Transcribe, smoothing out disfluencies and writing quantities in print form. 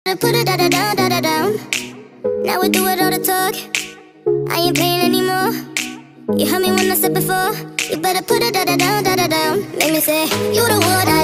Put it down. Now we do it all the talk. I ain't playing anymore. You heard me when I said before. You better put it down. Make me say, you the one